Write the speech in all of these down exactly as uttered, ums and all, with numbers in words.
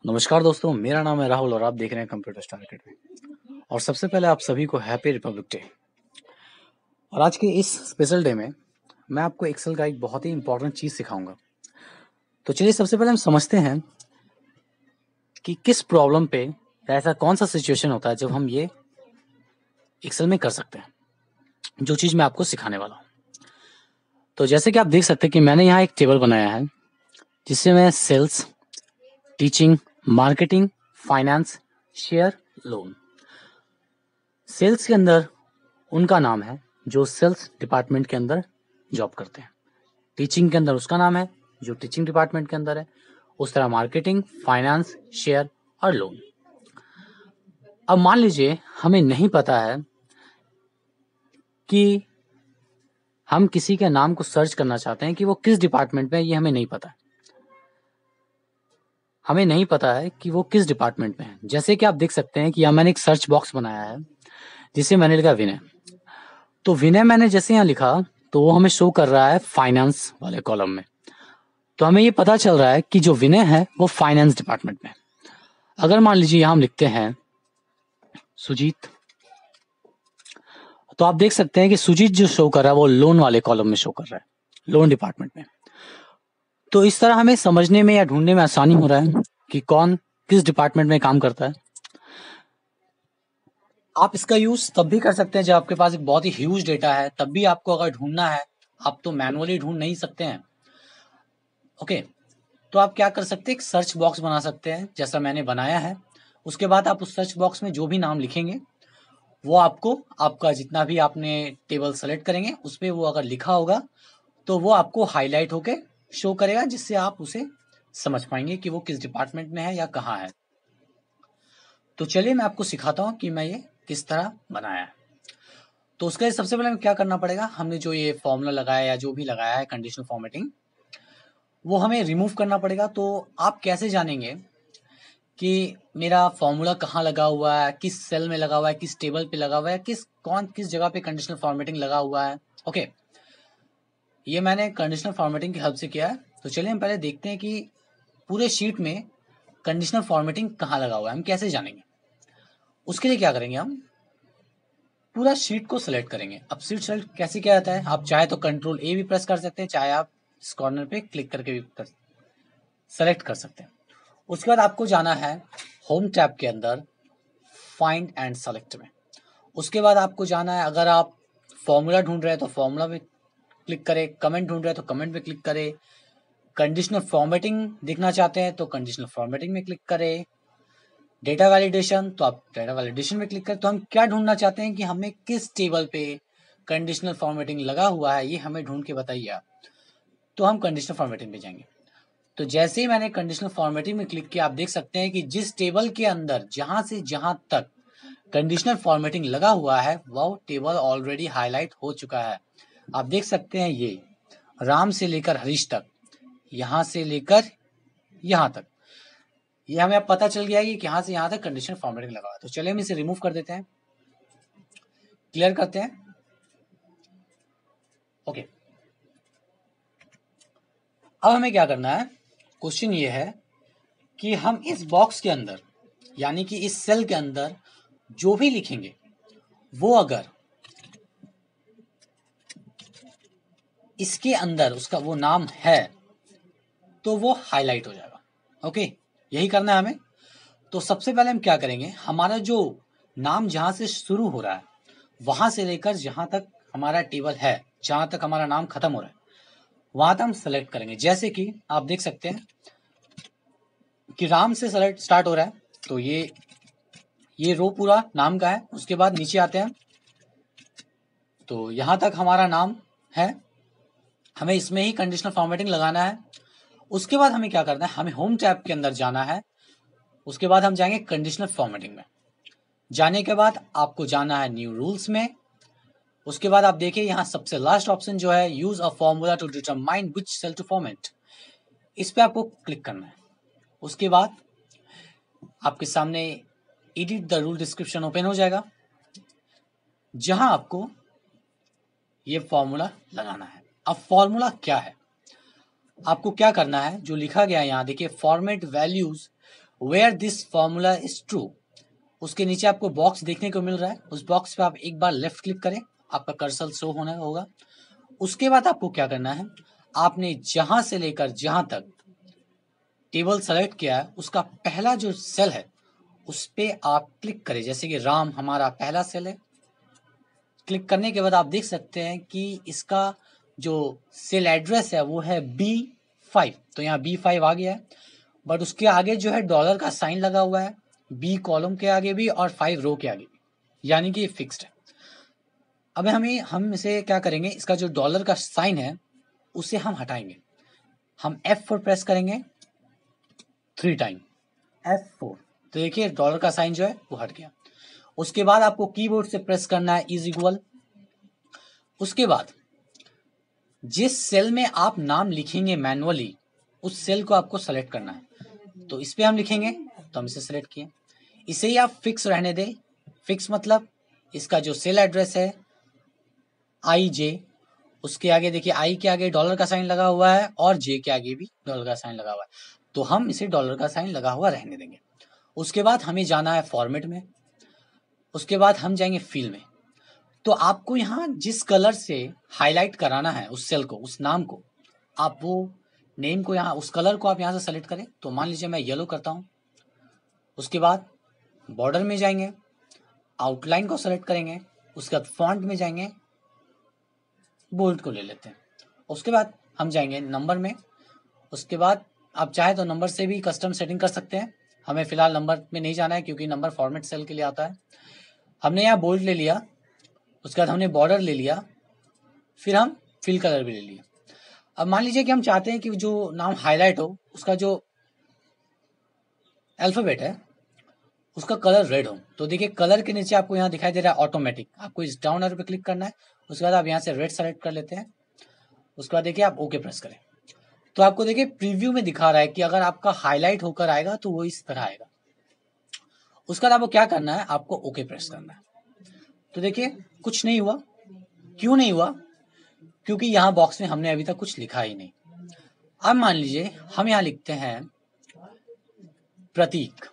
नमस्कार दोस्तों, मेरा नाम है राहुल और आप देख रहे हैं कंप्यूटर स्टार अकेडमी। और सबसे पहले आप सभी को हैप्पी रिपब्लिक डे। और आज के इस स्पेशल डे में मैं आपको एक्सेल का एक बहुत ही इंपॉर्टेंट चीज़ सिखाऊंगा। तो चलिए सबसे पहले हम समझते हैं कि किस प्रॉब्लम पे या ऐसा कौन सा सिचुएशन होता है जब हम ये एक्सेल में कर सकते हैं, जो चीज़ मैं आपको सिखाने वाला हूँ। तो जैसे कि आप देख सकते हैं कि मैंने यहाँ एक टेबल बनाया है जिससे मैं sales, teaching, marketing, finance, share, loan. Sales के अंदर उनका नाम है जो सेल्स डिपार्टमेंट के अंदर जॉब करते हैं। टीचिंग के अंदर उसका नाम है जो टीचिंग डिपार्टमेंट के अंदर है। उस तरह मार्केटिंग, फाइनेंस, शेयर और लोन। अब मान लीजिए हमें नहीं पता है कि हम किसी के नाम को सर्च करना चाहते हैं कि वो किस डिपार्टमेंट में है, ये हमें नहीं पता है। हमें नहीं पता है कि वो किस डिपार्टमेंट में है। जैसे कि आप देख सकते हैं कि यहाँ मैंने एक सर्च बॉक्स बनाया है जिसे मैंने लिखा विनय। तो विनय मैंने जैसे यहाँ लिखा तो वो हमें शो कर रहा है फाइनेंस वाले कॉलम में। तो हमें ये पता चल रहा है कि जो विनय है वो फाइनेंस डिपार्टमेंट में। अगर मान लीजिए यहाँ हम लिखते हैं सुजीत, तो आप देख सकते हैं कि सुजीत जो शो कर रहा है वो लोन वाले कॉलम में शो कर रहा है, लोन डिपार्टमेंट में। तो इस तरह हमें समझने में या ढूंढने में आसानी हो रहा है कि कौन किस डिपार्टमेंट में काम करता है। आप इसका यूज तब भी कर सकते हैं जब आपके पास एक बहुत ही ह्यूज डेटा है, तब भी आपको अगर ढूंढना है, आप तो मैनुअली ढूंढ नहीं सकते हैं। ओके, तो आप क्या कर सकते हैं, एक सर्च बॉक्स बना सकते हैं जैसा मैंने बनाया है। उसके बाद आप उस सर्च बॉक्स में जो भी नाम लिखेंगे वो आपको, आपका जितना भी आपने टेबल सेलेक्ट करेंगे उस पर वो अगर लिखा होगा तो वो आपको हाईलाइट होके शो करेगा, जिससे आप उसे समझ पाएंगे कि वो किस डिपार्टमेंट में है या कहाँ है। तो चलिए मैं आपको सिखाता हूँ कि मैं ये किस तरह बनाया है। तो उसके लिए सबसे पहले क्या करना पड़ेगा, हमने जो ये फॉर्मूला लगाया या जो भी लगाया है कंडीशनल फॉर्मेटिंग, वो हमें रिमूव करना पड़ेगा। तो आप कैसे जानेंगे कि मेरा फॉर्मूला कहाँ लगा हुआ है, किस सेल में लगा हुआ है, किस टेबल पे लगा हुआ है, किस कौन किस जगह पे कंडीशनल फॉर्मेटिंग लगा हुआ है। ओके, ये मैंने कंडीशनल फॉर्मेटिंग की हेल्प से किया है। तो चलिए हम पहले देखते हैं कि पूरे शीट में कंडीशनल फॉर्मेटिंग कहाँ लगा हुआ है, हम कैसे जानेंगे। उसके लिए क्या करेंगे, हम पूरा शीट को सिलेक्ट करेंगे। अब शीट सेलेक्ट कैसे किया जाता है, आप चाहे तो कंट्रोल ए भी प्रेस कर सकते हैं, चाहे आप इस कॉर्नर पे क्लिक करके भी कर, सेलेक्ट कर सकते हैं। उसके बाद आपको जाना है होम टैब के अंदर फाइंड एंड सेलेक्ट में। उसके बाद आपको जाना है, अगर आप फॉर्मूला ढूंढ रहे हैं तो फॉर्मूला में क्लिक करें, कमेंट ढूंढ रहे हैं तो कमेंट में क्लिक करें, कंडीशनल फॉर्मेटिंग देखना चाहते हैं तो कंडीशनल फॉर्मेटिंग में क्लिक करें, डेटा वैलिडेशन तो आप डेटा वैलिडेशन में क्लिक करें। तो हम क्या ढूंढना चाहते हैं कि हमें किस टेबल पे कंडीशनल फॉर्मेटिंग लगा हुआ है, ये हमें ढूंढ के बताइए आप। तो हम कंडीशनल फॉर्मेटिंग पे जाएंगे। तो जैसे ही मैंने कंडीशनल फॉर्मेटिंग में क्लिक किया, आप देख सकते हैं कि जिस टेबल के अंदर जहां से जहां तक कंडीशनल फॉर्मेटिंग लगा हुआ है वो टेबल ऑलरेडी हाईलाइट हो चुका है। आप देख सकते हैं ये राम से लेकर हरीश तक, यहां से लेकर यहां तक, ये हमें अब पता चल गया है कि यहां से यहां तक कंडीशनल फॉर्मेटिंग लगा हुआ है। तो चलिए हम इसे रिमूव कर देते हैं, क्लियर करते हैं। ओके, अब हमें क्या करना है, क्वेश्चन ये है कि हम इस बॉक्स के अंदर यानी कि इस सेल के अंदर जो भी लिखेंगे वो अगर इसके अंदर उसका वो नाम है तो वो हाईलाइट हो जाएगा। ओके, यही करना है हमें। तो सबसे पहले हम क्या करेंगे, हमारा जो नाम जहां से शुरू हो रहा है वहां से लेकर जहां तक हमारा टेबल है, जहां तक हमारा नाम खत्म हो रहा है वहां तक हम सेलेक्ट करेंगे। जैसे कि आप देख सकते हैं कि राम से सेलेक्ट स्टार्ट हो रहा है, तो ये ये रो पूरा नाम का है। उसके बाद नीचे आते हैं तो यहां तक हमारा नाम है, हमें इसमें ही कंडीशनल फॉर्मेटिंग लगाना है। उसके बाद हमें क्या करना है, हमें होम टैब के अंदर जाना है। उसके बाद हम जाएंगे कंडीशनल फॉर्मेटिंग में। जाने के बाद आपको जाना है न्यू रूल्स में। उसके बाद आप देखिए यहाँ सबसे लास्ट ऑप्शन जो है use a formula to determine which cell to format, इस पे आपको क्लिक करना है। उसके बाद आपके सामने edit the rule description open हो जाएगा, जहां आपको ये फॉर्मूला लगाना है। अब फॉर्मूला क्या है, आपको क्या करना है, जो लिखा गया है यहाँ देखिए, format values where this formula is true. उसके नीचे आपको बॉक्स देखने को मिल रहा है, उस बॉक्स पे आप एक बार लेफ्ट क्लिक करें, आपका कर्सर शो होना होगा। उसके बाद आपको क्या करना है, आपने जहां से लेकर जहां तक टेबल सेलेक्ट किया है उसका पहला जो सेल है उस पे आप क्लिक करें। जैसे कि राम हमारा पहला सेल है, क्लिक करने के बाद आप देख सकते हैं कि इसका जो सेल एड्रेस है वो है बी फाइव, तो यहाँ बी फाइव आ गया है। बट उसके आगे जो है डॉलर का साइन लगा हुआ है, बी कॉलम के आगे भी और फाइव रो के आगे भी, यानी कि ये फिक्स्ड है। अब हमें हम इसे क्या करेंगे, इसका जो डॉलर का साइन है उसे हम हटाएंगे। हम एफ फोर प्रेस करेंगे थ्री टाइम, एफ फोर, तो देखिए डॉलर का साइन जो है वो हट गया। उसके बाद आपको कीबोर्ड से प्रेस करना है इज इक्वल। उसके बाद जिस सेल में आप नाम लिखेंगे मैनुअली उस सेल को आपको सेलेक्ट करना है। तो इस पे हम लिखेंगे, तो हम इसे सेलेक्ट किए। इसे ही आप फिक्स रहने दें। फिक्स मतलब इसका जो सेल एड्रेस है आई जे, उसके आगे देखिए आई के आगे डॉलर का साइन लगा हुआ है और जे के आगे भी डॉलर का साइन लगा हुआ है, तो हम इसे डॉलर का साइन लगा हुआ रहने देंगे। उसके बाद हमें जाना है फॉर्मेट में, उसके बाद हम जाएंगे फिल में। तो आपको यहाँ जिस कलर से हाईलाइट कराना है उस सेल को, उस नाम को, आप वो नेम को यहाँ उस कलर को आप यहाँ से सेलेक्ट करें। तो मान लीजिए मैं येलो करता हूँ। उसके बाद बॉर्डर में जाएंगे, आउटलाइन को सेलेक्ट करेंगे, उसके बाद फॉन्ट में जाएंगे, बोल्ड को ले लेते हैं। उसके बाद हम जाएंगे नंबर में। उसके बाद आप चाहे तो नंबर से भी कस्टम सेटिंग कर सकते हैं, हमें फिलहाल नंबर में नहीं जाना है क्योंकि नंबर फॉर्मेट सेल के लिए आता है। हमने यहाँ बोल्ड ले लिया, उसके बाद हमने बॉर्डर ले लिया, फिर हम फिल कलर भी ले लिया। अब मान लीजिए कि हम चाहते हैं कि जो नाम हाईलाइट हो उसका जो अल्फाबेट है उसका कलर रेड हो। तो देखिए कलर के नीचे आपको यहाँ दिखाई दे रहा है ऑटोमेटिक, आपको इस डाउन एरो पे क्लिक करना है। उसके बाद आप यहाँ से रेड सेलेक्ट कर लेते हैं। उसके बाद देखिए आप ओके प्रेस करें, तो आपको देखिए प्रीव्यू में दिखा रहा है कि अगर आपका हाईलाइट होकर आएगा तो वो इस तरह आएगा। उसके बाद आपको क्या करना है, आपको ओके प्रेस करना है। तो देखिए कुछ नहीं हुआ। क्यों नहीं हुआ? क्योंकि यहाँ बॉक्स में हमने अभी तक कुछ लिखा ही नहीं। अब मान लीजिए हम यहाँ लिखते हैं प्रतीक,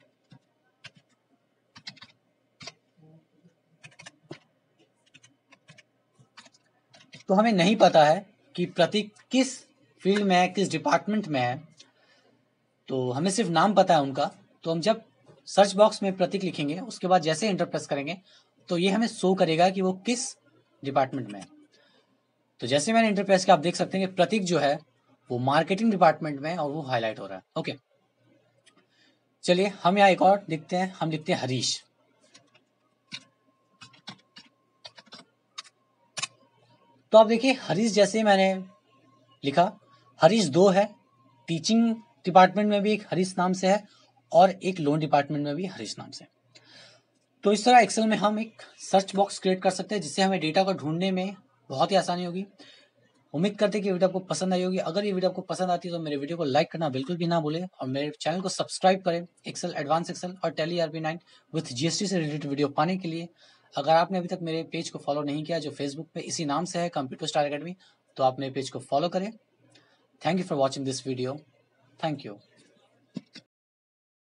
तो हमें नहीं पता है कि प्रतीक किस फील्ड में है, किस डिपार्टमेंट में है, तो हमें सिर्फ नाम पता है उनका। तो हम जब सर्च बॉक्स में प्रतीक लिखेंगे उसके बाद जैसे इंटर प्रेस करेंगे तो ये हमें शो करेगा कि वो किस डिपार्टमेंट में है। तो जैसे मैंने इंटर प्रेस किया आप देख सकते हैं कि प्रतीक जो है वो मार्केटिंग डिपार्टमेंट में है और वो हाईलाइट हो रहा है। ओके, चलिए हम यहाँ एक और लिखते हैं, हम लिखते हैं हरीश। तो आप देखिए हरीश जैसे मैंने लिखा, हरीश दो है, टीचिंग डिपार्टमेंट में भी एक हरीश नाम से है और एक लोन डिपार्टमेंट में भी हरीश नाम से। तो इस तरह एक्सेल में हम एक सर्च बॉक्स क्रिएट कर सकते हैं जिससे हमें डेटा को ढूंढने में बहुत ही आसानी होगी। उम्मीद करते हैं कि वीडियो आपको पसंद आई होगी। अगर ये वीडियो आपको पसंद आती है तो मेरे वीडियो को लाइक करना बिल्कुल भी ना भूलें और मेरे चैनल को सब्सक्राइब करें एक्सेल, एडवांस एक्सेल और Tally ERP nine with GST से रिलेटेड वीडियो पाने के लिए। अगर आपने अभी तक मेरे पेज को फॉलो नहीं किया जो फेसबुक पे इसी नाम से है कंप्यूटर स्टार अकेडमी, तो आप मेरे पेज को फॉलो करें। Thank you for watching this video. Thank you.